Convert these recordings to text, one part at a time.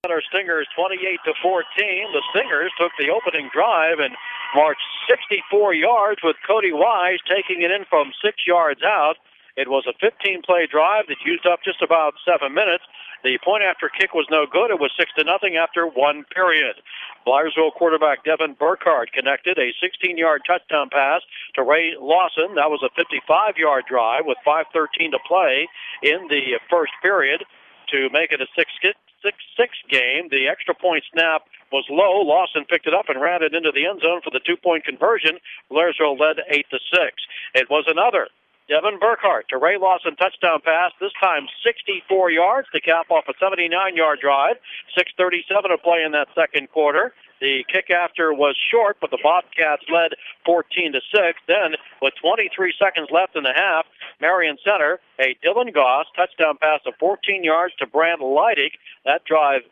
Center Stingers 28-14. The Stingers took the opening drive and marched 64 yards with Cody Wise taking it in from 6 yards out. It was a 15-play drive that used up just about 7 minutes. The point after kick was no good. It was 6-0 after one period. Blairsville quarterback Devin Burkhardt connected a 16-yard touchdown pass to Ray Lawson. That was a 55-yard drive with 5:13 to play in the first period to make it a 6-6 game. The extra point snap was low. Lawson picked it up and ran it into the end zone for the 2-point conversion. Blairsville led 8-6. It was another Devin Burkhardt to Ray Lawson touchdown pass, this time 64 yards to cap off a 79-yard drive. 6:37 to play in that second quarter. The kick after was short, but the Bobcats led 14-6. Then, with 23 seconds left in the half, Marion Center, a Dylan Goss touchdown pass of 14 yards to Brant Leidig. That drive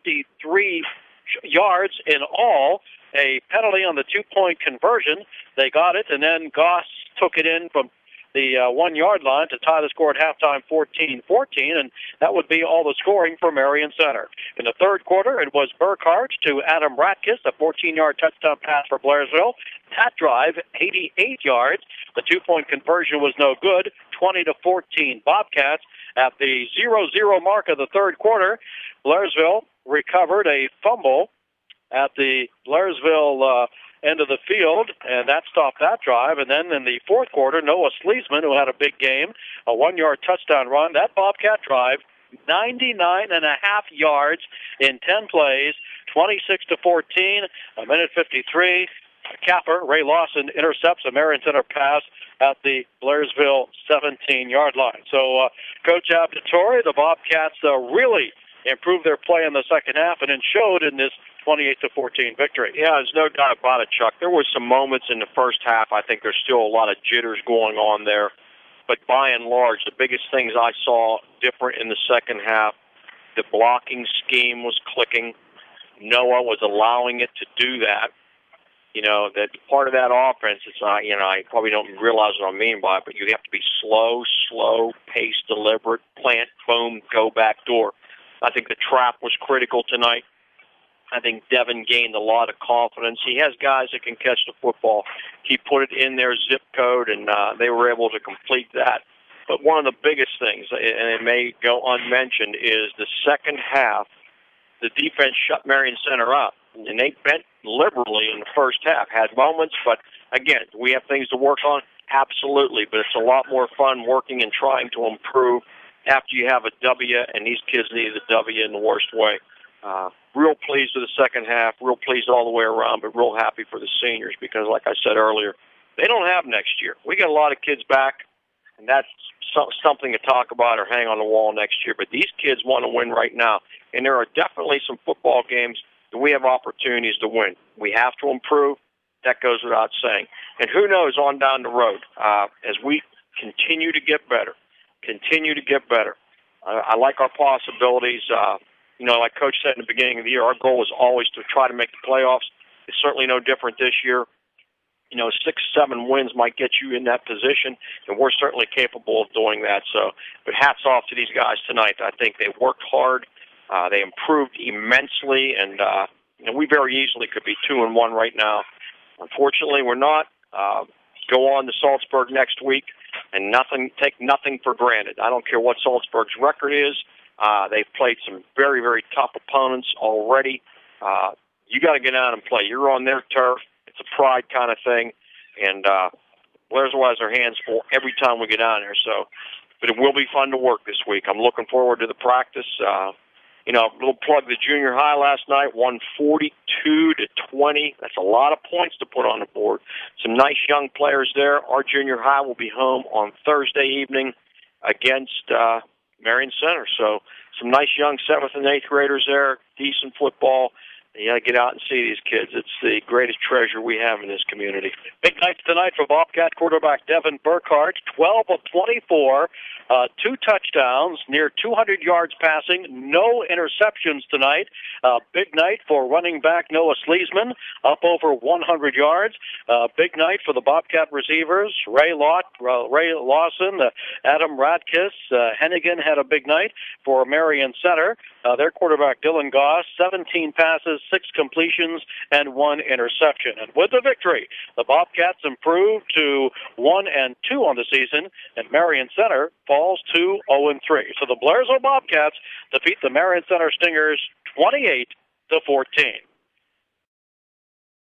53 yards in all. A penalty on the 2-point conversion. They got it, and then Goss took it in from the 1-yard line to tie the score at halftime 14-14, and that would be all the scoring for Marion Center. In the third quarter, it was Burkhardt to Adam Ratkiss, a 14-yard touchdown pass for Blairsville. That drive, 88 yards. The 2-point conversion was no good, 20-14. Bobcats at the 0-0 mark of the third quarter. Blairsville recovered a fumble at the Blairsville end of the field, and that stopped that drive. And then in the fourth quarter, Noah Sleesman, who had a big game, a 1-yard touchdown run. That Bobcat drive, 99.5 yards in 10 plays, 26-14, a minute 53. Capper, Ray Lawson, intercepts a Marion Center pass at the Blairsville 17-yard line. So, Coach Ab Dettorre, the Bobcats really improved their play in the second half and then showed in this 28-14 victory. Yeah, there's no doubt about it, Chuck. There were some moments in the first half. I think there's still a lot of jitters going on there. But by and large, the biggest things I saw different in the second half, the blocking scheme was clicking. Noah was allowing it to do that. You know, that part of that offense, it's not, you know, I probably don't realize what I mean by it, but you have to be slow, paced, deliberate, plant, boom, go back door. I think the trap was critical tonight. I think Devin gained a lot of confidence. He has guys that can catch the football. He put it in their zip code, and they were able to complete that. But one of the biggest things, and it may go unmentioned, is the second half, the defense shut Marion Center up. And they bent liberally in the first half. Had moments, but again, do we have things to work on? Absolutely, but it's a lot more fun working and trying to improve after you have a W, and these kids needed a W in the worst way. Real pleased with the second half, real pleased all the way around, but real happy for the seniors because, like I said earlier, they don't have next year. We got a lot of kids back, and that's something to talk about or hang on the wall next year. But these kids want to win right now, and there are definitely some football games that we have opportunities to win. We have to improve. That goes without saying. And who knows on down the road as we continue to get better. I like our possibilities. You know, like Coach said in the beginning of the year, our goal is always to try to make the playoffs. It's certainly no different this year. You know, 6-7 wins might get you in that position, and we're certainly capable of doing that. So, but hats off to these guys tonight. I think they worked hard. They improved immensely, and you know, we very easily could be 2-1 right now. Unfortunately, we're not. Go on to Salzburg next week, and take nothing for granted. I don't care what Salzburg's record is. They've played some very, very tough opponents already. You got to get out and play. You're on their turf. It's a pride kind of thing, and Blairsville has their hands full every time we get down there. So, but it will be fun to work this week. I'm looking forward to the practice. You know, a little plug, the junior high last night won 42-20. That's a lot of points to put on the board. Some nice young players there. Our junior high will be home on Thursday evening against Marion Center. So some nice young 7th and 8th graders there, decent football. You got to get out and see these kids. It's the greatest treasure we have in this community. Big night tonight for Bobcat quarterback Devin Burkhardt, 12 of 24, 2 touchdowns, near 200 yards passing, no interceptions tonight. Big night for running back Noah Sleesman, up over 100 yards. Big night for the Bobcat receivers, Ray Lawson, Adam Radkis. Hennigan had a big night for Marion Center. Their quarterback, Dylan Goss, 17 passes, 6 completions, and 1 interception. And with the victory, the Bobcats improved to 1-2 on the season, and Marion Center falls to 0-3. So the Blairsville Bobcats defeat the Marion Center Stingers 28-14.